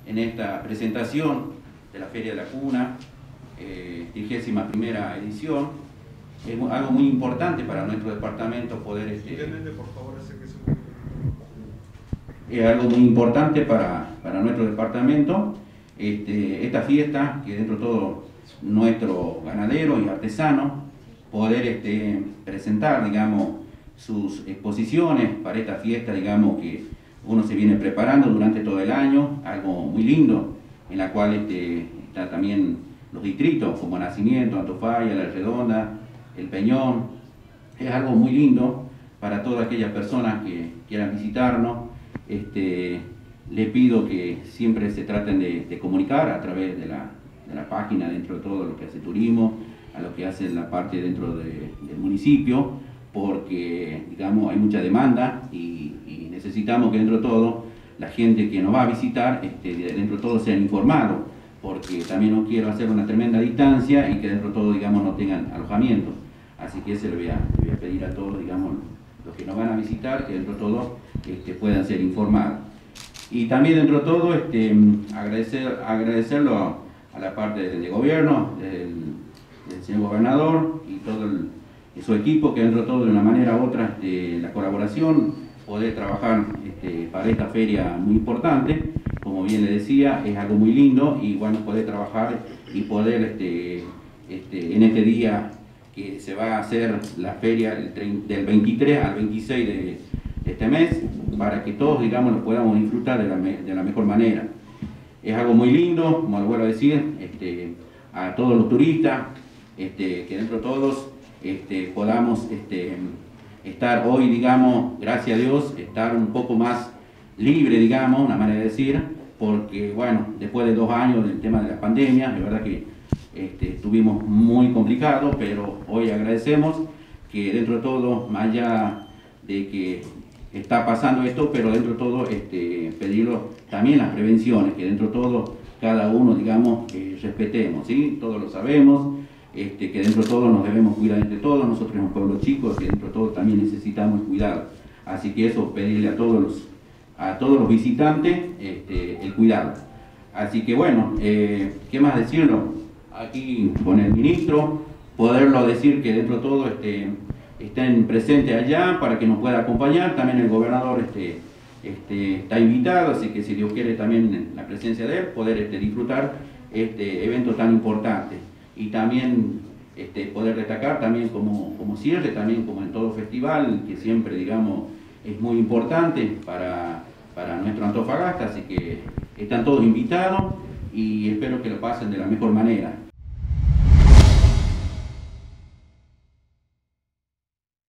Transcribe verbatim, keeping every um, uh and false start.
en esta presentación de la Feria de la Cuna, eh, trigésima primera edición. Es algo muy importante para nuestro departamento poder... Este, por favor, ese que es es algo muy importante para, para nuestro departamento. Este, esta fiesta, que dentro de todo nuestro ganadero y artesano, poder este, presentar, digamos, sus exposiciones para esta fiesta, digamos, que uno se viene preparando durante todo el año, algo muy lindo, en la cual este, está también los distritos como Nacimiento, Antofalla, La Redonda, El Peñón. Es algo muy lindo para todas aquellas personas que quieran visitarnos. Este, le pido que siempre se traten de, de comunicar a través de la, de la página, dentro de todo lo que hace turismo, a lo que hace la parte dentro de, del municipio, porque, digamos, hay mucha demanda y, y necesitamos que dentro de todo la gente que nos va a visitar, este, dentro de todo sean informados, porque también no quiero hacer una tremenda distancia y que dentro de todo, digamos, no tengan alojamiento. Así que se lo voy a, le voy a pedir a todos, digamos, los que nos van a visitar, que dentro de todo este, puedan ser informados. Y también dentro de todo, este, agradecer, agradecerlo a, a la parte de, de gobierno, del, del señor gobernador y todo el, y su equipo, que dentro de todo, de una manera u otra, este, la colaboración, poder trabajar este, para esta feria muy importante. Como bien le decía, es algo muy lindo y bueno, poder trabajar y poder este, este, en este día que se va a hacer la feria del veintitrés al veintiséis de, de este mes, para que todos, digamos, lo podamos disfrutar de la, de la mejor manera. Es algo muy lindo, como lo vuelvo a decir, este, a todos los turistas, este, que dentro de todos este, podamos este, estar hoy, digamos, gracias a Dios, estar un poco más libre, digamos, una manera de decir, porque, bueno, después de dos años del tema de la pandemia, de verdad que este, estuvimos muy complicados, pero hoy agradecemos que dentro de todo, más allá de que está pasando esto, pero dentro de todo este, pedirlo también las prevenciones, que dentro de todo cada uno, digamos, eh, respetemos, ¿sí? Todos lo sabemos, este, que dentro de todo nos debemos cuidar entre todos, nosotros somos un pueblo chico, que dentro de todo también necesitamos cuidar. Así que eso, pedirle a todos los, a todos los visitantes este, el cuidado. Así que bueno, eh, ¿qué más decirlo? Aquí con el ministro, poderlo decir que dentro de todo este, estén presentes allá para que nos pueda acompañar. También el gobernador este, este, está invitado, así que si Dios quiere también en la presencia de él, poder este, disfrutar este evento tan importante. Y también este, poder destacar también como, como cierre, también como en todo festival, que siempre, digamos, es muy importante para, para nuestro Antofagasta, así que están todos invitados y espero que lo pasen de la mejor manera.